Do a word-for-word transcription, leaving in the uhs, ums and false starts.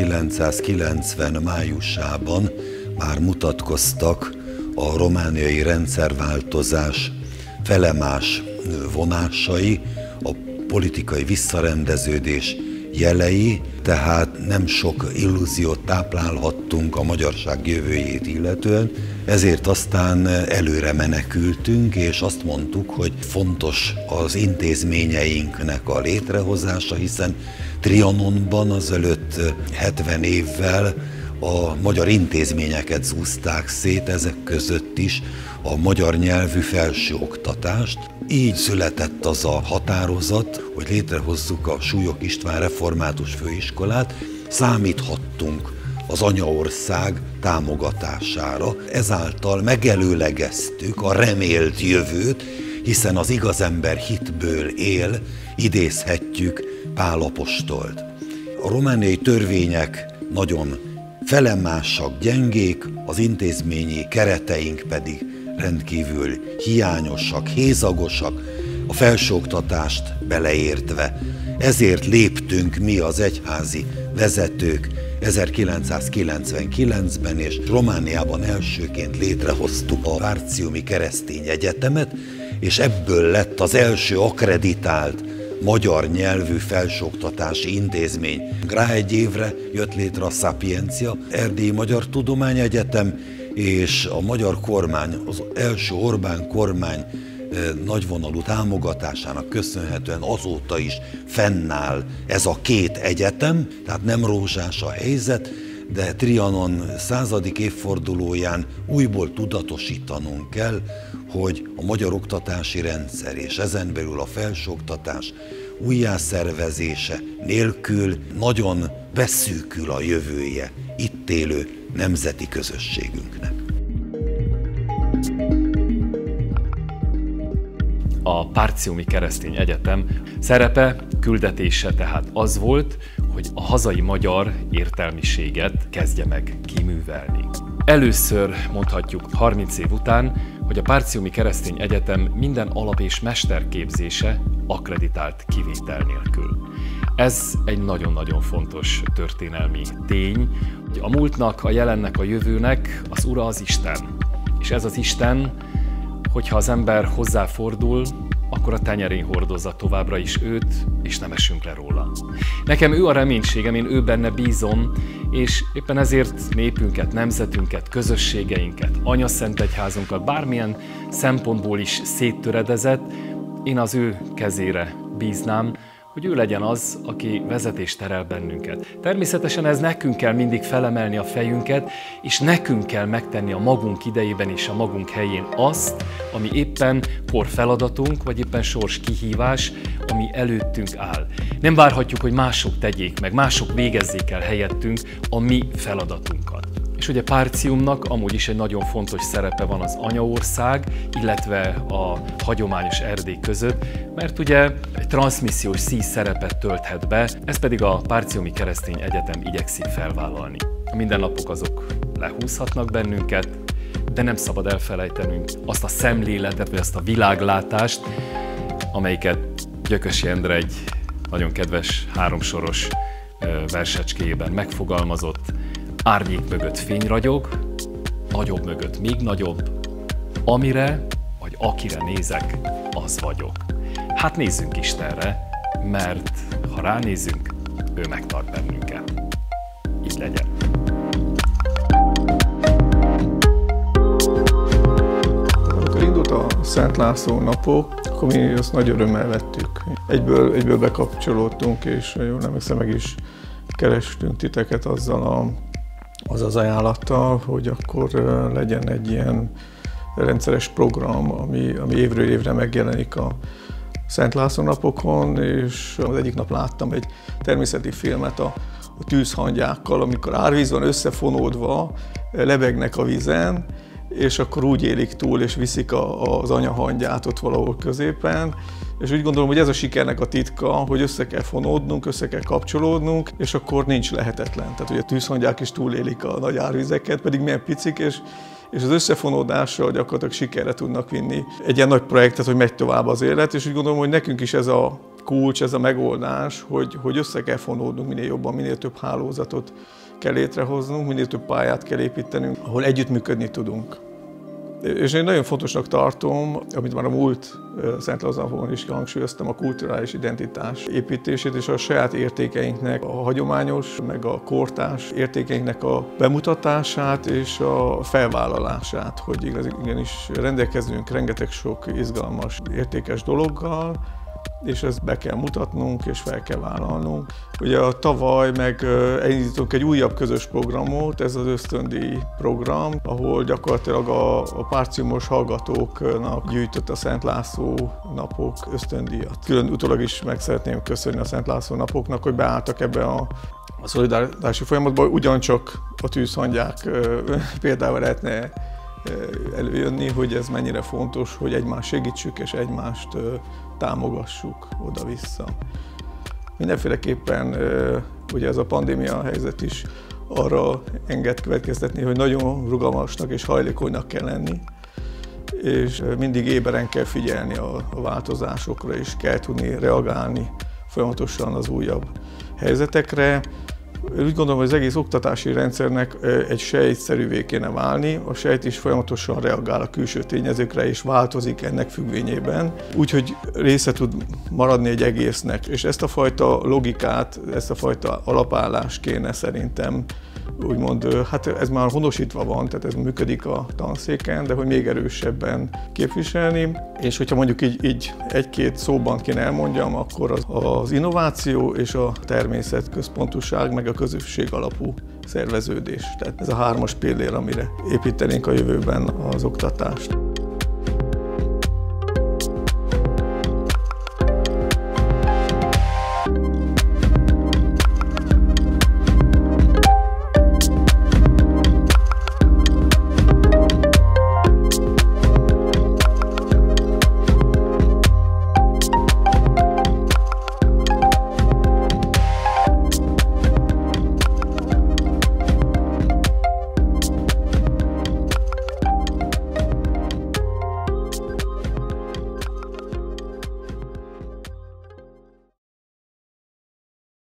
ezerkilencszázkilencven májusában már mutatkoztak a romániai rendszerváltozás felemás vonásai, a politikai visszarendeződés jelei, tehát nem sok illúziót táplálhattunk a magyarság jövőjét illetően, ezért aztán előre menekültünk, és azt mondtuk, hogy fontos az intézményeinknek a létrehozása, hiszen Trianonban azelőtt hetven évvel a magyar intézményeket zúzták szét, ezek között is a magyar nyelvű felsőoktatást. Így született az a határozat, hogy létrehozzuk a Súlyog István Református Főiskolát. Számíthattunk az anyaország támogatására, ezáltal megelőlegeztük a remélt jövőt, hiszen az igazember hitből él, idézhetjük Pál apostolt. A romániai törvények nagyon felemásak, gyengék, az intézményi kereteink pedig rendkívül hiányosak, hézagosak, a felsőoktatást beleértve. Ezért léptünk mi az egyházi vezetők ezerkilencszázkilencvenkilencben, és Romániában elsőként létrehoztuk a Párciumi Keresztény Egyetemet, és ebből lett az első akkreditált magyar nyelvű felsőoktatási intézmény. Rá egy évre jött létre a Sapiencia, Erdélyi Magyar Tudományegyetem, és a magyar kormány, az első Orbán kormány nagyvonalú támogatásának köszönhetően azóta is fennáll ez a két egyetem, tehát nem rózsás a helyzet, de Trianon századik évfordulóján újból tudatosítanunk kell, hogy a magyar oktatási rendszer és ezen belül a felsőoktatás újjászervezése nélkül nagyon beszűkül a jövője itt élő nemzeti közösségünknek. A Párciumi Keresztény Egyetem szerepe, küldetése tehát az volt, hogy a hazai magyar értelmiséget kezdje meg kiművelni. Először mondhatjuk harminc év után, hogy a Párciumi Keresztény Egyetem minden alap- és mesterképzése akkreditált kivétel nélkül. Ez egy nagyon-nagyon fontos történelmi tény, hogy a múltnak, a jelennek, a jövőnek az ura az Isten. És ez az Isten, hogyha az ember hozzáfordul, akkor a tenyerén hordozza továbbra is őt, és nem esünk le róla. Nekem ő a reménységem, én ő benne bízom, és éppen ezért népünket, nemzetünket, közösségeinket, anyaszentegyházunkat, bármilyen szempontból is széttöredezett, én az ő kezére bíznám, hogy ő legyen az, aki vezetést terel bennünket. Természetesen ez nekünk kell mindig felemelni a fejünket, és nekünk kell megtenni a magunk idejében és a magunk helyén azt, ami éppen kor feladatunk, vagy éppen sors kihívás, ami előttünk áll. Nem várhatjuk, hogy mások tegyék meg, mások végezzék el helyettünk a mi feladatunkat. És ugye Párciumnak amúgy is egy nagyon fontos szerepe van az anyaország, illetve a hagyományos Erdély között, mert ugye egy transzmissziós szíj szerepet tölthet be, ez pedig a Párciumi Keresztény Egyetem igyekszik felvállalni. A mindennapok azok lehúzhatnak bennünket, de nem szabad elfelejtenünk azt a szemléletet, vagy azt a világlátást, amelyiket Gyökösi Endre egy nagyon kedves háromsoros versecskéjében megfogalmazott. Árnyék mögött fény ragyog, nagyobb mögött még nagyobb, amire vagy akire nézek, az vagyok. Hát nézzünk Istenre, mert ha ránézünk, ő megtart bennünket. Így legyen. Amikor indult a Szent László napok, akkor mi azt nagy örömmel vettük. Egyből, egyből bekapcsolódtunk, és jól emlékszem, meg is kerestünk titeket azzal a az az ajánlattal, hogy akkor legyen egy ilyen rendszeres program, ami, ami évről évre megjelenik a Szent László napokon, és az egyik nap láttam egy természeti filmet a, a tűzhangyákkal, amikor árvíz van összefonódva, lebegnek a vízen, és akkor úgy élik túl, és viszik a, az anyahangyát ott valahol középen. És úgy gondolom, hogy ez a sikernek a titka, hogy össze kell fonódnunk, össze kell kapcsolódnunk, és akkor nincs lehetetlen. Tehát ugye a tűzhangyák is túlélik a nagy árvizeket, pedig milyen picik, és, és az összefonódással gyakorlatilag sikerre tudnak vinni egy ilyen nagy projektet, hogy megy tovább az élet, és úgy gondolom, hogy nekünk is ez a kulcs, ez a megoldás, hogy, hogy össze kell fonódnunk minél jobban, minél több hálózatot kell létrehoznunk, minél több pályát kell építenünk, ahol együttműködni tudunk. És én nagyon fontosnak tartom, amit már a múlt Szent Lázárnapon is hangsúlyoztam, a kulturális identitás építését és a saját értékeinknek a hagyományos, meg a kortárs értékeinknek a bemutatását és a felvállalását, hogy igenis rendelkezünk rengeteg sok izgalmas, értékes dologgal, és ezt be kell mutatnunk, és fel kell vállalnunk. Ugye a tavaly meg elindítunk egy újabb közös programot, ez az ösztöndíj program, ahol gyakorlatilag a, a párciumos hallgatóknak gyűjtött a Szent László napok ösztöndíjat. Külön utólag is meg szeretném köszönni a Szent László napoknak, hogy beálltak ebbe a a szolidaritási folyamatban, ugyancsak a tűzhangyák példával lehetne előjönni, hogy ez mennyire fontos, hogy egymást segítsük és egymást támogassuk oda-vissza. Mindenféleképpen ugye ez a pandémia helyzet is arra enged következtetni, hogy nagyon rugalmasnak és hajlékonynak kell lenni, és mindig éberen kell figyelni a, a változásokra, és kell tudni reagálni folyamatosan az újabb helyzetekre. Úgy gondolom, hogy az egész oktatási rendszernek egy sejtszerűvé kéne válni. A sejt is folyamatosan reagál a külső tényezőkre és változik ennek függvényében, úgyhogy része tud maradni egy egésznek. És ezt a fajta logikát, ezt a fajta alapállást kéne szerintem úgymond, hát ez már honosítva van, tehát ez működik a tanszéken, de hogy még erősebben képviselni. És hogyha mondjuk így, így egy-két szóban kéne elmondjam, akkor az, az innováció és a természetközpontúság, meg a közösség alapú szerveződés. Tehát ez a hármas pillér, amire építenénk a jövőben az oktatást.